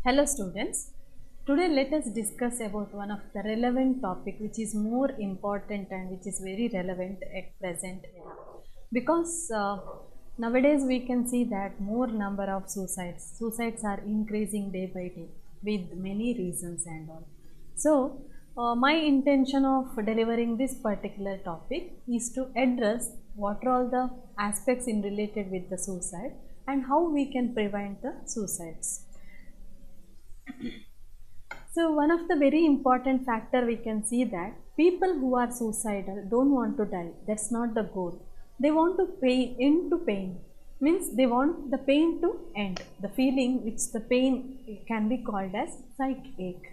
Hello students, today let us discuss about one of the relevant topic which is more important and which is very relevant at present era. Because nowadays we can see that more number of suicides are increasing day by day with many reasons and all. So my intention of delivering this particular topic is to address what are all the aspects in related with the suicide and how we can prevent the suicides. So one of the very important factor we can see that people who are suicidal don't want to die. That's not the goal. They want to end to pain. Means they want the pain to end. The feeling which the pain can be called as psychic.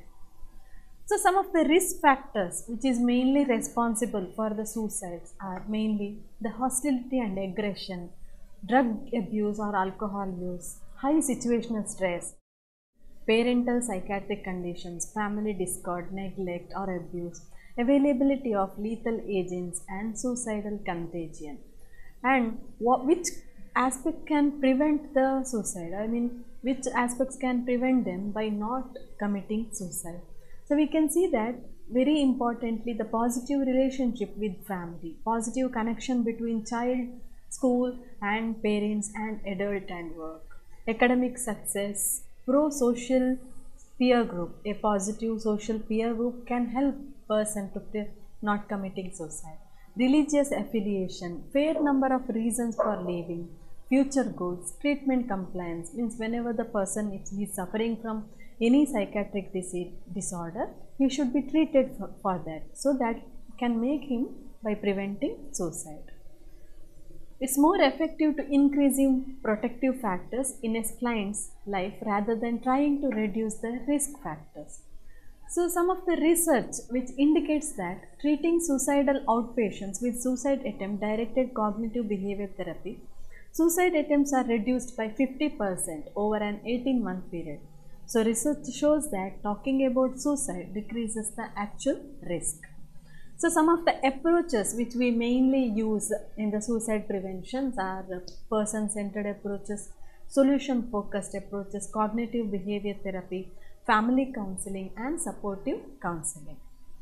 So some of the risk factors which is mainly responsible for the suicides are mainly the hostility and aggression, drug abuse or alcohol use, high situational stress, parental psychiatric conditions, family discord, neglect or abuse, availability of lethal agents and suicidal contagion. And which aspect can prevent the suicide? I mean, which aspects can prevent them by not committing suicide? So we can see that very importantly the positive relationship with family, positive connection between child, school and parents and adult and work, academic success, pro-social peer group. A positive social peer group can help person to not committing suicide. Religious affiliation, fair number of reasons for leaving, future goals, treatment compliance means whenever the person is suffering from any psychiatric disorder, he should be treated for that, so that can make him by preventing suicide. It's more effective to increasing protective factors in a client's life rather than trying to reduce the risk factors. So some of the research which indicates that treating suicidal outpatients with suicide attempt directed cognitive behavior therapy, suicide attempts are reduced by 50% over an 18-month period. So research shows that talking about suicide decreases the actual risk. So some of the approaches which we mainly use in the suicide preventions are person-centered approaches, solution-focused approaches, cognitive behavior therapy, family counseling and supportive counseling.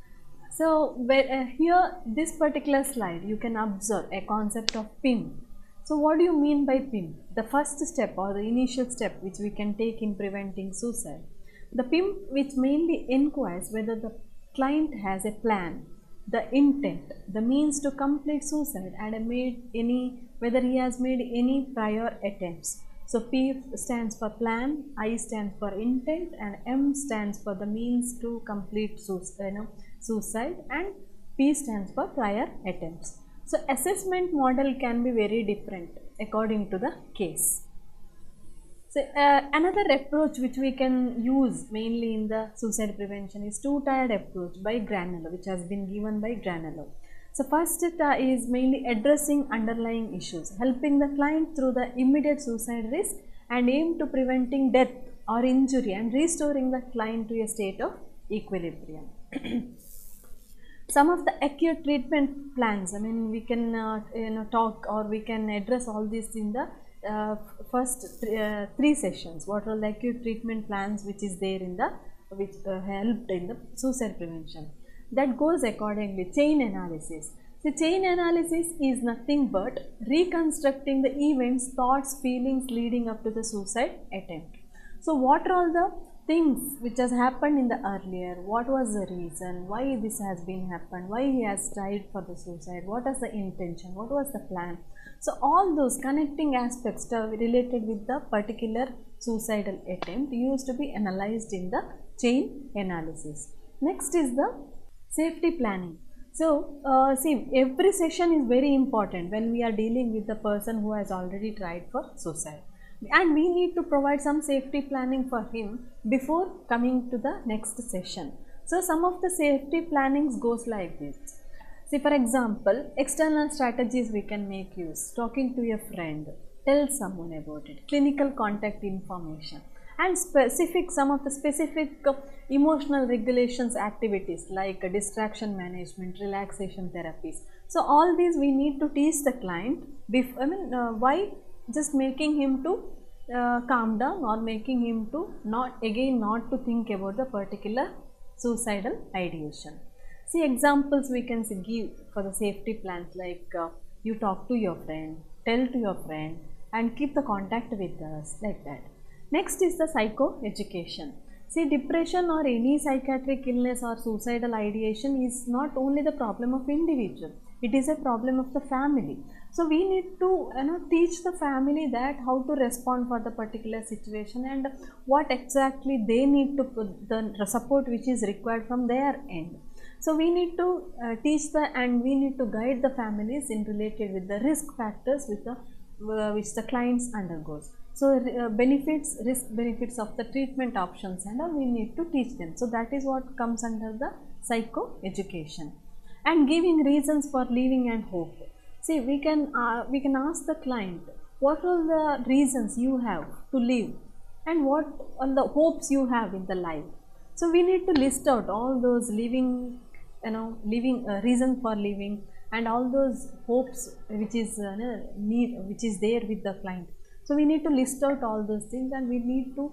So here this particular slide you can observe a concept of PIM. So what do you mean by PIM? The first step or the initial step which we can take in preventing suicide. The PIM which mainly inquires whether the client has a plan, the intent, the means to complete suicide and whether he has made any prior attempts. So P stands for plan, I stands for intent and M stands for the means to complete suicide and P stands for prior attempts. So assessment model can be very different according to the case. So another approach which we can use mainly in the suicide prevention is two-tiered approach by Granello, which has been given by Granello. So first is mainly addressing underlying issues, helping the client through the immediate suicide risk and aim to preventing death or injury and restoring the client to a state of equilibrium. Some of the acute treatment plans, I mean we can talk or we can address all this in the first three sessions. What are the acute treatment plans which is there in the which helped in the suicide prevention? That goes accordingly. Chain analysis. So chain analysis is nothing but reconstructing the events, thoughts, feelings leading up to the suicide attempt. So what are all the things which has happened in the earlier, what was the reason, why this has been happened, why he has tried for the suicide, what was the intention, what was the plan. So all those connecting aspects related with the particular suicidal attempt used to be analyzed in the chain analysis. Next is the safety planning. So see, every session is very important when we are dealing with the person who has already tried for suicide. And we need to provide some safety planning for him before coming to the next session. So some of the safety plannings goes like this. See, for example, external strategies we can make use, talking to a friend, tell someone about it, clinical contact information and some of the specific emotional regulations activities like distraction management, relaxation therapies. So all these we need to teach the client why just making him to calm down or making him to not to think about the particular suicidal ideation. See, examples we can give for the safety plans, like you talk to your friend, tell to your friend, and keep the contact with us, like that. Next is the psycho-education. See, depression or any psychiatric illness or suicidal ideation is not only the problem of individual, it is a problem of the family. So we need to teach the family that how to respond for the particular situation and what exactly they need to put the support which is required from their end. So we need to teach and we need to guide the families in related with the risk factors with the which the clients undergoes. So risk benefits of the treatment options and all we need to teach them. So that is what comes under the psycho education. And giving reasons for leaving and hope. See, we can ask the client, what are the reasons you have to live and what are the hopes you have in the life. So we need to list out all those living reason for living and all those hopes which is which is there with the client. So we need to list out all those things and we need to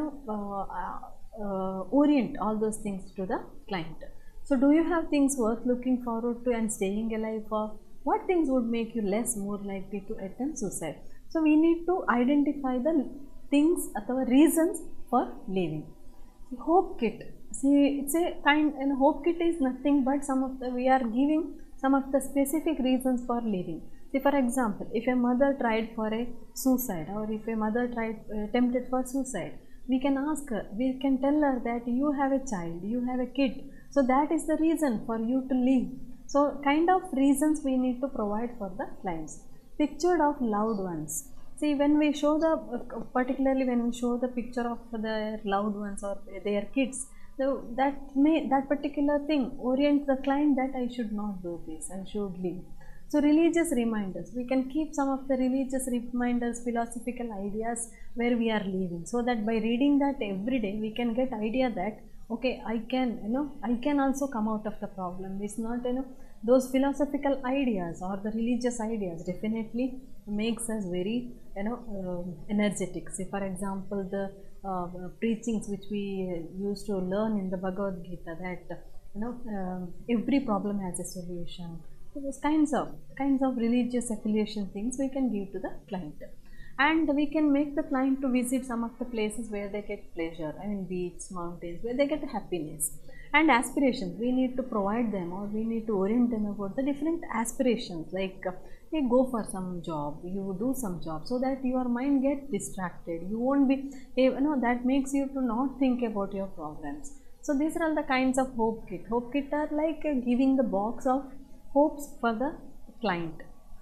orient all those things to the client. So do you have things worth looking forward to and staying alive for? What things would make you more likely to attempt suicide? So we need to identify the things or reasons for living. Hope kit. See, it's a kind, and hope kit is nothing but we are giving some of the specific reasons for living. See, for example, if a mother tried for a suicide or if a mother attempted for suicide, we can ask her, we can tell her that you have a child, you have a kid. So that is the reason for you to live. So kind of reasons we need to provide for the clients. Picture of loved ones. See, when we show particularly when we show the picture of their loved ones or their kids, that particular thing orient the client that I should not do this, I should leave. So religious reminders, we can keep some of the religious reminders, philosophical ideas where we are living, so that by reading that every day we can get idea that okay, I can also come out of the problem. It's not those philosophical ideas or the religious ideas definitely makes us very energetic. Say, for example, the preachings which we used to learn in the Bhagavad Gita, that every problem has a solution. So those kinds of religious affiliation things we can give to the client. And we can make the client to visit some of the places where they get pleasure, I mean beaches, mountains, where they get happiness. And aspirations, we need to provide them or we need to orient them about the different aspirations, like hey, go for some job, you do some job, so that your mind gets distracted, you won't be that makes you to not think about your problems. So these are all the kinds of hope kit. Hope kit are like giving the box of hopes for the client.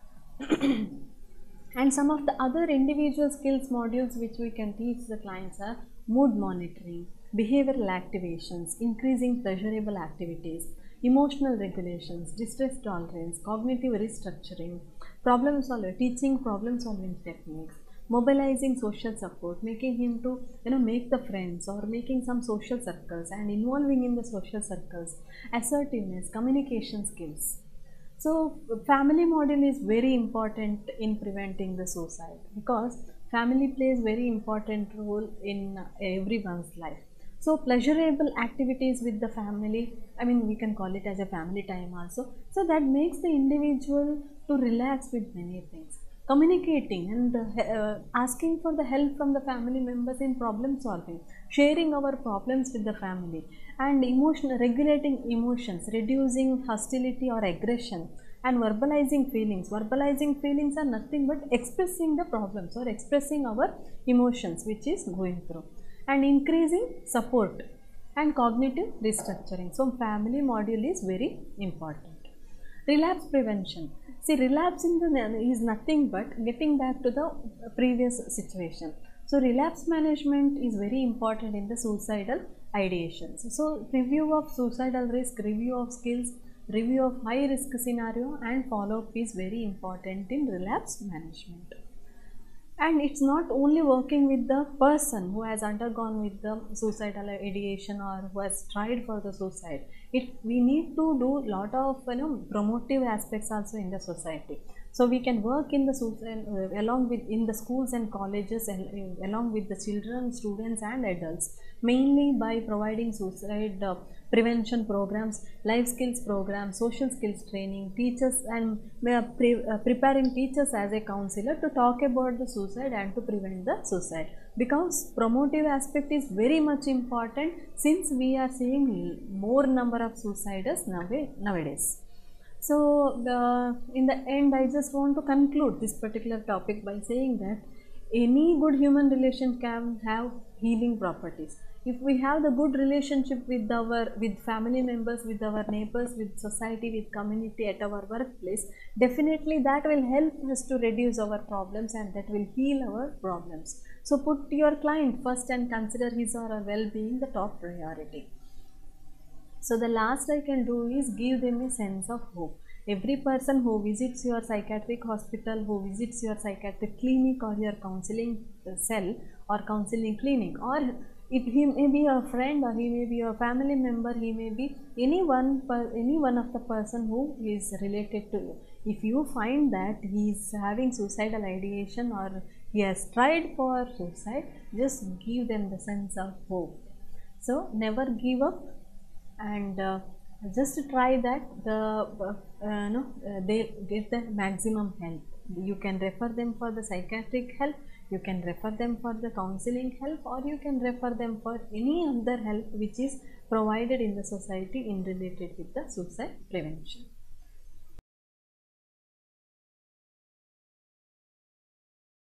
And some of the other individual skills modules which we can teach the clients are mood monitoring, behavioral activations, increasing pleasurable activities, emotional regulations, distress tolerance, cognitive restructuring, teaching problem solving techniques, mobilizing social support, making him to make the friends or making some social circles and involving in the social circles, assertiveness, communication skills. So family model is very important in preventing the suicide, because family plays very important role in everyone's life. So pleasurable activities with the family, I mean we can call it as a family time also. So that makes the individual to relax with many things. Communicating and asking for the help from the family members in problem solving, sharing our problems with the family, and regulating emotions, reducing hostility or aggression, and verbalizing feelings. Verbalizing feelings are nothing but expressing the problems or expressing our emotions which is going through, and increasing support and cognitive restructuring. So family module is very important. Relapse prevention. See, relapsing is nothing but getting back to the previous situation. So relapse management is very important in the suicidal ideations. So review of suicidal risk, review of skills, review of high risk scenario, and follow-up is very important in relapse management. And it's not only working with the person who has undergone with the suicidal ideation or who has tried for the suicide. We need to do lot of promotive aspects also in the society. So we can work in the along with in the schools and colleges and along with the children, students and adults, mainly by providing suicide prevention programs, life skills programs, social skills training, teachers, and preparing teachers as a counselor to talk about the suicide and to prevent the suicide, because promotive aspect is very much important since we are seeing more number of suicides nowadays. So in the end, I just want to conclude this particular topic by saying that any good human relation can have healing properties. If we have the good relationship with family members, with our neighbors, with society, with community, at our workplace, definitely that will help us to reduce our problems and that will heal our problems. So put your client first and consider his or her well-being the top priority. So the last I can do is give them a sense of hope. Every person who visits your psychiatric hospital, who visits your psychiatric clinic or your counseling cell or counseling clinic, or he may be a friend or he may be a family member, he may be any one of the person who is related to you. If you find that he is having suicidal ideation or he has tried for suicide, just give them the sense of hope. So never give up, and just try that they get the maximum help. You can refer them for the psychiatric help, you can refer them for the counseling help, or you can refer them for any other help which is provided in the society in related with the suicide prevention.